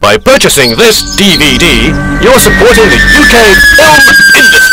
By purchasing this DVD, you're supporting the UK film industry.